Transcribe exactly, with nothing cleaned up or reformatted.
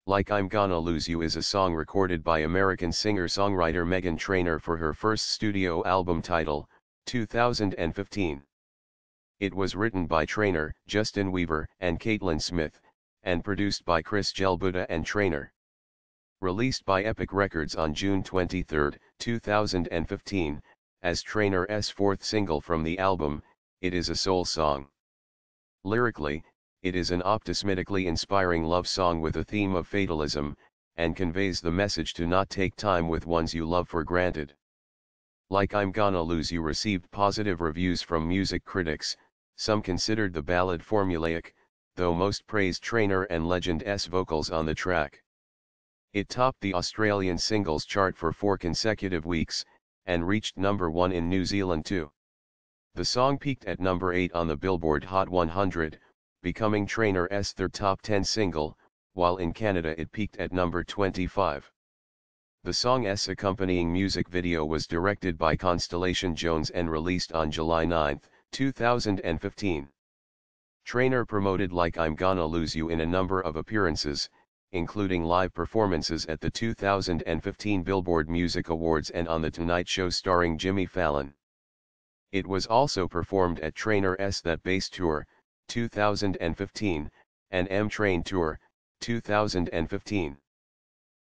Like I'm Gonna Lose You is a song recorded by American singer-songwriter Meghan Trainor for her first studio album title, two thousand fifteen. It was written by Trainor, Justin Weaver, and Caitlin Smith, and produced by Chris Gelbuda and Trainor. Released by Epic Records on June twenty-third, two thousand fifteen, as Trainor's fourth single from the album, it is a soul song. Lyrically, it is an optimistically inspiring love song with a theme of fatalism, and conveys the message to not take time with ones you love for granted. Like I'm Gonna Lose You received positive reviews from music critics. Some considered the ballad formulaic, though most praised Trainor and Legend's vocals on the track. It topped the Australian singles chart for four consecutive weeks, and reached number one in New Zealand too. The song peaked at number eight on the Billboard Hot one hundred, becoming Trainor's third top ten single, while in Canada it peaked at number twenty-five. The song's accompanying music video was directed by Constellation Jones and released on July ninth, two thousand fifteen. Trainor promoted Like I'm Gonna Lose You in a number of appearances, including live performances at the two thousand fifteen Billboard Music Awards and on The Tonight Show starring Jimmy Fallon. It was also performed at Trainor's That Bass Tour, two thousand fifteen, and M Train Tour, two thousand fifteen.